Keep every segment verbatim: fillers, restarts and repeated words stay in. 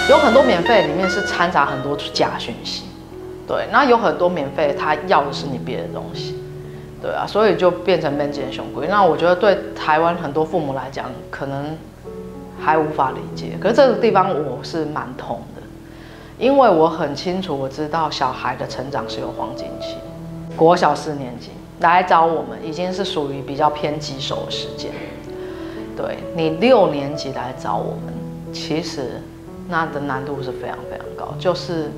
有很多免费里面是掺杂很多假讯息，对，那有很多免费他要的是你别的东西，对啊，所以就变成边界雄龟。那我觉得对台湾很多父母来讲，可能还无法理解，可是这个地方我是蛮痛的，因为我很清楚，我知道小孩的成长是有黄金期，国小四年级来找我们已经是属于比较偏棘手的时间，对你六年级来找我们，其实那的难度是非常非常高，就是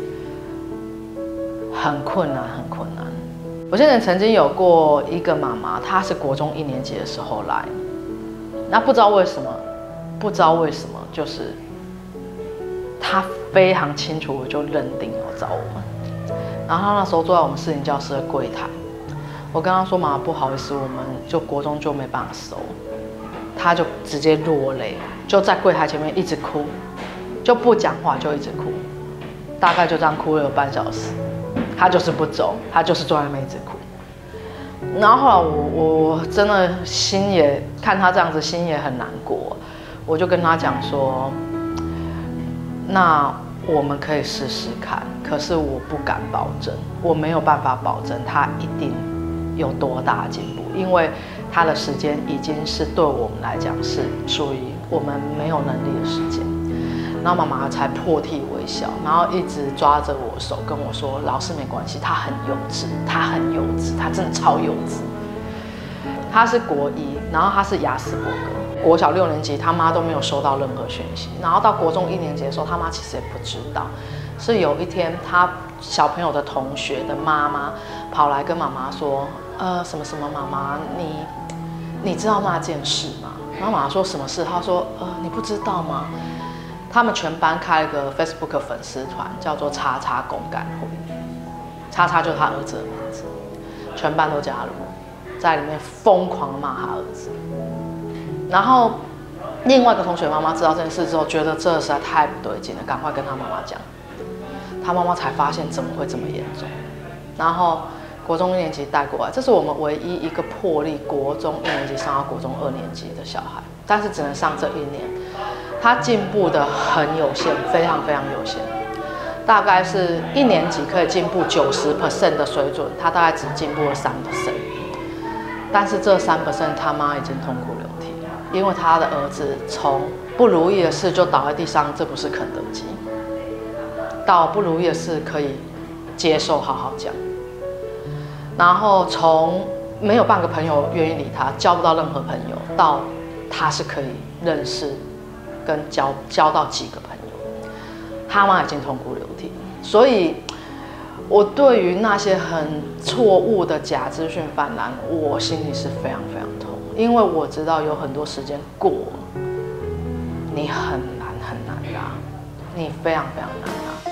很困难，很困难。我现在曾经有过一个妈妈，她是国中一年级的时候来，那不知道为什么，不知道为什么，就是她非常清楚，我就认定要找我们。然后她那时候坐在我们视听教室的柜台，我跟她说：“妈妈，不好意思，我们就国中就没办法收。”她就直接落泪，就在柜台前面一直哭，就不讲话，就一直哭，大概就这样哭了有半小时。她就是不走，她就是坐在那边一直哭。然后后来我我真的心也看她这样子，心也很难过。我就跟她讲说，那我们可以试试看，可是我不敢保证，我没有办法保证她一定有多大的进步，因为她的时间已经是对我们来讲是属于我们没有能力的时间。然后妈妈才破涕为笑，然后一直抓着我手跟我说：“老师没关系，他很幼稚，他很幼稚，他真的超幼稚。”他是国一，然后他是亚斯伯格，国小六年级他妈都没有收到任何讯息，然后到国中一年级的时候，他妈其实也不知道。是有一天，他小朋友的同学的妈妈跑来跟妈妈说：“呃，什么什么，妈妈，你你知道那件事吗？”然后妈妈说：“什么事？”他说：“呃，你不知道吗？”他们全班开了个 Facebook 粉丝团，叫做“叉叉公干会”，叉叉就是他儿子的名字，全班都加入，在里面疯狂骂他儿子。然后另外一个同学妈妈知道这件事之后，觉得这实在太不对劲了，赶快跟他妈妈讲。他妈妈才发现怎么会这么严重。然后国中一年级带过来，这是我们唯一一个破例国中一年级上到国中二年级的小孩，但是只能上这一年。他进步的很有限，非常非常有限，大概是一年级可以进步九十 percent 的水准，他大概只进步了三 percent。但是这三 percent 他妈已经痛哭流涕，因为他的儿子从不如意的事就倒在地上，这不是肯德基，到不如意的事可以接受，好好讲，然后从没有半个朋友愿意理他，交不到任何朋友，到他是可以认识。跟交交到几个朋友，他妈已经痛哭流涕，所以，我对于那些很错误的假资讯泛滥，我心里是非常非常痛，因为我知道有很多时间过，你很难很难拉，你非常非常难拉。